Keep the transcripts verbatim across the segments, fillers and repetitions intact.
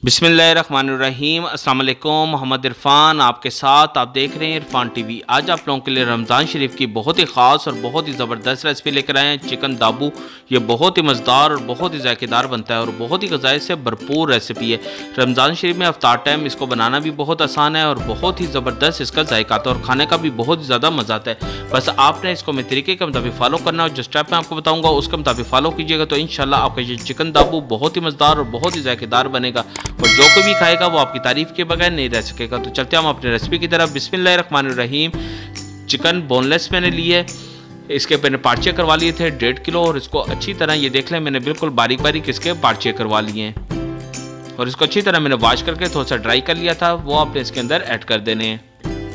बिस्मिल्लाहिर्रहमानिर्रहीम। अस्सलाम वालेकुम। मोहम्मद इरफान आपके साथ, आप देख रहे हैं इरफान टीवी। आज आप लोगों के लिए रमज़ान शरीफ की बहुत ही ख़ास और बहुत ही ज़बरदस्त रेसिपी लेकर आए हैं, चिकन दाबू। ये बहुत ही मज़ेदार और बहुत ही जायकेदार बनता है और बहुत ही ग़ज़ाई से भरपूर रेसिपी है। रमज़ान शरीफ में अफ्तार टाइम इसको बनाना भी बहुत आसान है और बहुत ही ज़बरदस्त इसका जायका आता है और खाने का भी बहुत ही ज़्यादा मज़ा आता है। बस आपने इसको मेरे तरीके के मुताबिक फॉलो करना और जो स्टेप मैं आपको बताऊँगा उसके मुताबिक फॉलो कीजिएगा तो इंशाल्लाह आपका ये चिकन दाबू बहुत ही मज़ेदार और बहुत ही जायकेदार बनेगा और जो कोई भी खाएगा वो आपकी तारीफ के बगैर नहीं रह सकेगा। तो चलते हम अपनी रेसिपी की तरफ। बिस्मिल्लाहिर्रहमानिर्रहीम। चिकन बोनलेस मैंने लिए, इसके मैंने पार्चे करवा लिए थे डेढ़ किलो और इसको अच्छी तरह ये देख लें मैंने बिल्कुल बारीक बारीक इसके पार्चे करवा लिए हैं और इसको अच्छी तरह मैंने वॉश करके थोड़ा सा ड्राई कर लिया था, वो आपने इसके अंदर ऐड कर देने हैं।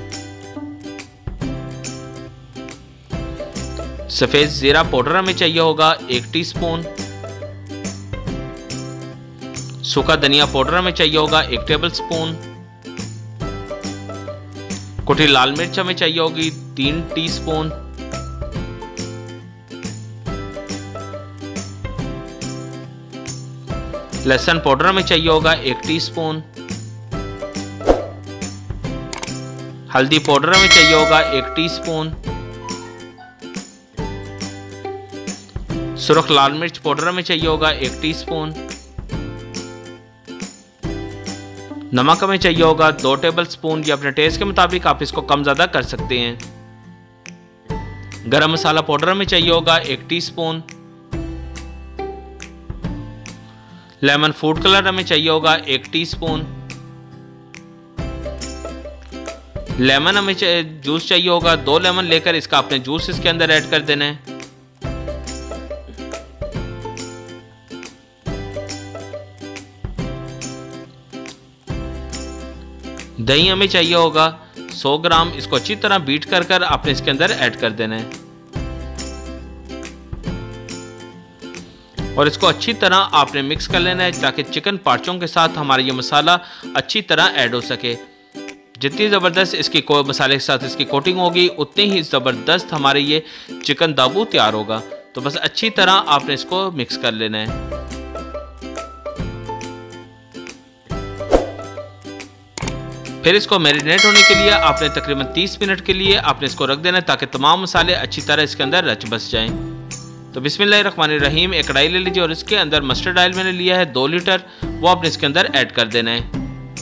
सफ़ेद ज़ीरा पाउडर हमें चाहिए होगा एक टीस्पून। सूखा धनिया पाउडर हमें चाहिए होगा एक टेबल स्पून। कुटी लाल मिर्च हमें चाहिए होगी तीन टीस्पून। लहसुन पाउडर हमें चाहिए होगा एक टीस्पून। हल्दी पाउडर हमें चाहिए होगा एक टीस्पून। सुरख लाल मिर्च पाउडर हमें चाहिए होगा एक टीस्पून। नमक हमें चाहिए होगा दो टेबल स्पून, ये अपने टेस्ट के मुताबिक आप इसको कम ज़्यादा कर सकते हैं। गरम मसाला पाउडर हमें चाहिए होगा एक टीस्पून। लेमन फूड कलर हमें चाहिए होगा एक टीस्पून। लेमन हमें जूस चाहिए होगा दो लेमन लेकर इसका अपने जूस इसके अंदर ऐड कर देना है। दही हमें चाहिए होगा सौ ग्राम, इसको अच्छी तरह बीट कर कर आपने इसके अंदर ऐड कर देना है और इसको अच्छी तरह आपने मिक्स कर लेना है ताकि चिकन पार्चों के साथ हमारा ये मसाला अच्छी तरह ऐड हो सके। जितनी ज़बरदस्त इसकी मसाले के साथ इसकी कोटिंग होगी उतनी ही ज़बरदस्त हमारे ये चिकन दाबू तैयार होगा। तो बस अच्छी तरह आपने इसको मिक्स कर लेना है। फिर इसको मैरिनेट होने के लिए आपने तकरीबन तीस मिनट के लिए आपने इसको रख देना है ताकि तमाम मसाले अच्छी तरह इसके अंदर रच बस जाएं। तो बिस्मिल्लाहिर्रहमानिर्रहीम। एक कढ़ाई ले लीजिए और इसके अंदर मस्टर्ड ऑयल मैंने लिया है दो लीटर, वो आपने इसके अंदर ऐड कर देना है।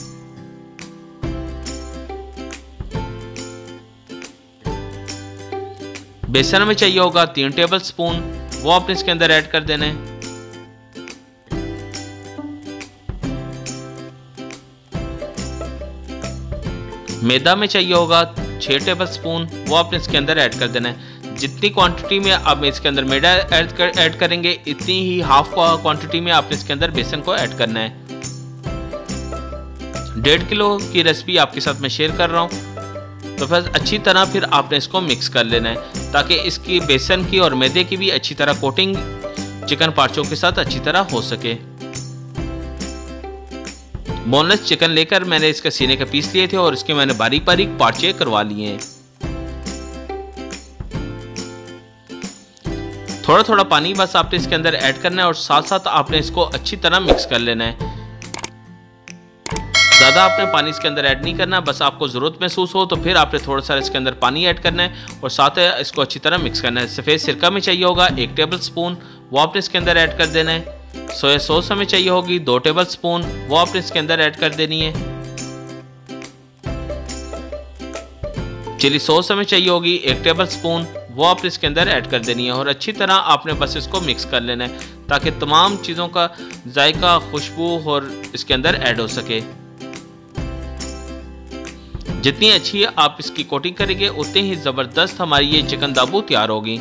बेसन में चाहिए होगा तीन टेबल स्पून, वो आपने इसके अंदर ऐड कर देना है। मैदा में चाहिए होगा छह टेबल स्पून, वो आपने इसके अंदर ऐड कर देना है। जितनी क्वांटिटी में आप इसके अंदर मैदा ऐड कर, ऐड करेंगे इतनी ही हाफ क्वांटिटी में आपने इसके अंदर बेसन को ऐड करना है। डेढ़ किलो की रेसिपी आपके साथ मैं शेयर कर रहा हूँ। तो बस अच्छी तरह फिर आपने इसको मिक्स कर लेना है ताकि इसकी बेसन की और मैदे की भी अच्छी तरह कोटिंग चिकन पार्चों के साथ अच्छी तरह हो सके। बोनलेस चिकन लेकर मैंने इसके सीने के पीस लिए थे और इसके मैंने बारीक बारीक पार्चे करवा लिए हैं। थोड़ा थोड़ा पानी बस आपने इसके अंदर ऐड करना है और साथ साथ आपने इसको अच्छी तरह मिक्स कर लेना है। ज़्यादा आपने पानी इसके अंदर ऐड नहीं करना, बस आपको ज़रूरत महसूस हो तो फिर आपने थोड़ा सा इसके अंदर पानी ऐड करना है और साथ इसको अच्छी तरह मिक्स करना है। सफ़ेद सिरका में चाहिए होगा एक टेबल स्पून, वो आपने इसके अंदर ऐड कर देना है। सोया सॉस हमें चाहिए होगी दो टेबल स्पून, वो आपने इसके अंदर ऐड कर देनी है। चिली सॉस हमें चाहिए होगी एक टेबल स्पून, वो आपने इसके अंदर ऐड कर देनी है और अच्छी तरह आपने बस इसको मिक्स कर लेना है ताकि तमाम चीज़ों का जायका, खुशबू और इसके अंदर ऐड हो सके। जितनी अच्छी आप इसकी कोटिंग करेंगे उतनी ही ज़बरदस्त हमारी ये चिकन दाबू तैयार होगी।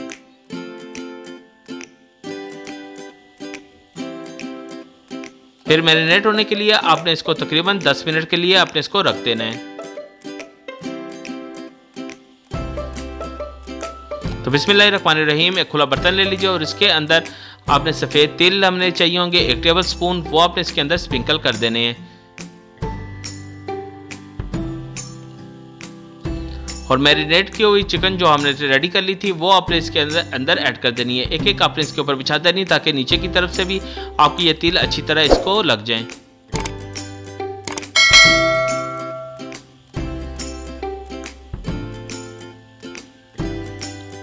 फिर मैरिनेट होने के लिए आपने इसको तकरीबन दस मिनट के लिए आपने इसको रख देना है। तो बिस्मिल्लाहिर्रहमानिर्रहीम। एक खुला बर्तन ले लीजिए और इसके अंदर आपने सफ़ेद तिल हमने चाहिए होंगे एक टेबल स्पून, वो आपने इसके अंदर स्प्रिंकल कर देने हैं और मैरिनेट की हुई चिकन जो हमने रेडी कर ली थी वो आपने इसके अंदर अंदर ऐड कर देनी है। एक एक आपने इसके ऊपर बिछा देनी ताकि नीचे की तरफ से भी आपकी ये तिल अच्छी तरह इसको लग जाए।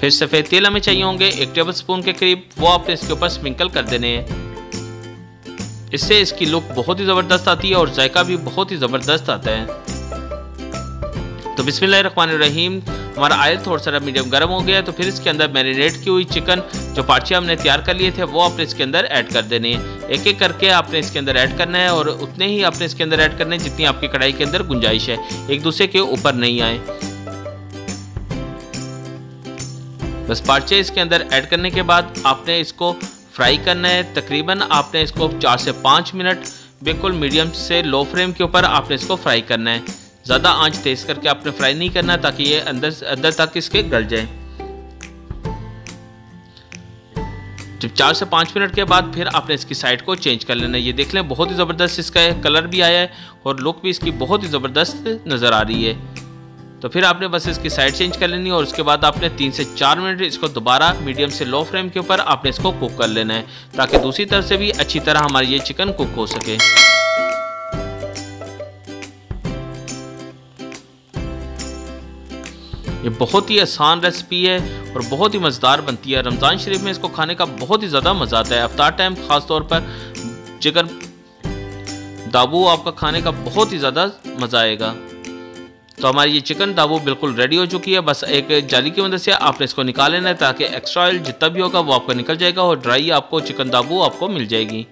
फिर सफ़ेद तेल हमें चाहिए होंगे एक टेबल स्पून के करीब, वो आपने इसके ऊपर स्प्रिंकल कर देने हैं। इससे इसकी लुक बहुत ही ज़बरदस्त आती है और जायका भी बहुत ही ज़बरदस्त आता है। तो बिस्मिल्लाहिर्रहमानिर्रहीम, हमारा ऑयल थोड़ा सा मीडियम गर्म हो गया है, तो फिर इसके अंदर मैरिनेट की हुई चिकन जो पार्चे हमने तैयार कर लिए थे वो आपने इसके अंदर ऐड कर देने हैं। एक एक करके आपने इसके अंदर ऐड करना है और उतने ही आपने इसके अंदर ऐड करने हैं जितनी आपकी कढ़ाई के अंदर गुंजाइश है, एक दूसरे के ऊपर नहीं आए। बस पार्चे इसके अंदर ऐड करने के बाद आपने इसको फ्राई करना है। तकरीबन आपने इसको चार से पाँच मिनट बिल्कुल मीडियम से लो फ्लेम के ऊपर आपने इसको फ्राई करना है। ज़्यादा आंच तेज़ करके आपने फ्राई नहीं करना ताकि ये अंदर अंदर तक इसके गल जाए। जब चार से पाँच मिनट के बाद फिर आपने इसकी साइड को चेंज कर लेना है। ये देख लें बहुत ही ज़बरदस्त इसका कलर भी आया है और लुक भी इसकी बहुत ही ज़बरदस्त नज़र आ रही है। तो फिर आपने बस इसकी साइड चेंज कर लेनी है और उसके बाद आपने तीन से चार मिनट इसको दोबारा मीडियम से लो फ्लेम के ऊपर आपने इसको कुक कर लेना है ताकि दूसरी तरफ से भी अच्छी तरह हमारी ये चिकन कुक हो सके। ये बहुत ही आसान रेसिपी है और बहुत ही मज़ेदार बनती है। रमज़ान शरीफ में इसको खाने का बहुत ही ज़्यादा मज़ा आता है। इफ्तार टाइम ख़ास तौर पर चिकन दाबू आपका खाने का बहुत ही ज़्यादा मज़ा आएगा। तो हमारी ये चिकन दाबू बिल्कुल रेडी हो चुकी है। बस एक जाली की मदद से आपने इसको निकाल लेना है ताकि एक्स्ट्रा ऑयल जितना भी होगा वो आपका निकल जाएगा और ड्राई आपको चिकन दाबू आपको मिल जाएगी।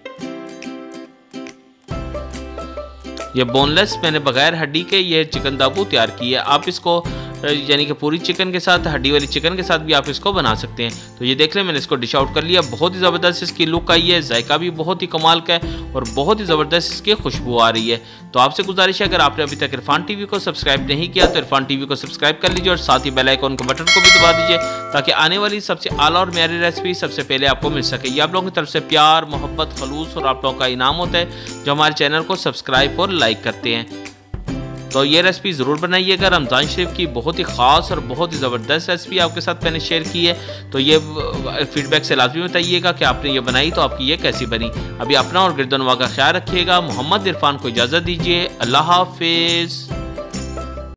ये बोनलेस मैंने बगैर हड्डी के ये चिकन दाबू तैयार की है। आप इसको यानी कि पूरी चिकन के साथ, हड्डी वाली चिकन के साथ भी आप इसको बना सकते हैं। तो ये देख लें मैंने इसको डिश आउट कर लिया। बहुत ही ज़बरदस्त इसकी लुक आई है, जायका भी बहुत ही कमाल का है और बहुत ही ज़बरदस्त इसकी खुशबू आ रही है। तो आपसे गुजारिश है अगर आपने अभी तक इरफान टीवी को सब्सक्राइब नहीं किया तो इरफान टीवी को सब्सक्राइब कर लीजिए और साथ ही बेल आइकन के बटन को भी दबा दीजिए ताकि आने वाली सबसे आला और म्यारी रेसिपी सबसे पहले आपको मिल सके। ये आप लोगों की तरफ से प्यार, मोहब्बत, खलूस और आप लोगों का इनाम होता है जो हमारे चैनल को सब्सक्राइब और लाइक करते हैं। तो ये रेसिपी ज़रूर बनाइएगा। रमज़ान शरीफ की बहुत ही ख़ास और बहुत ही ज़बरदस्त रेसिपी आपके साथ मैंने शेयर की है। तो ये फीडबैक से लाजमी बताइएगा कि आपने ये बनाई तो आपकी ये कैसी बनी। अभी अपना और गिरदनवा का ख्याल रखिएगा। मोहम्मद इरफान को इजाज़त दीजिए। अल्लाह हाफिज़।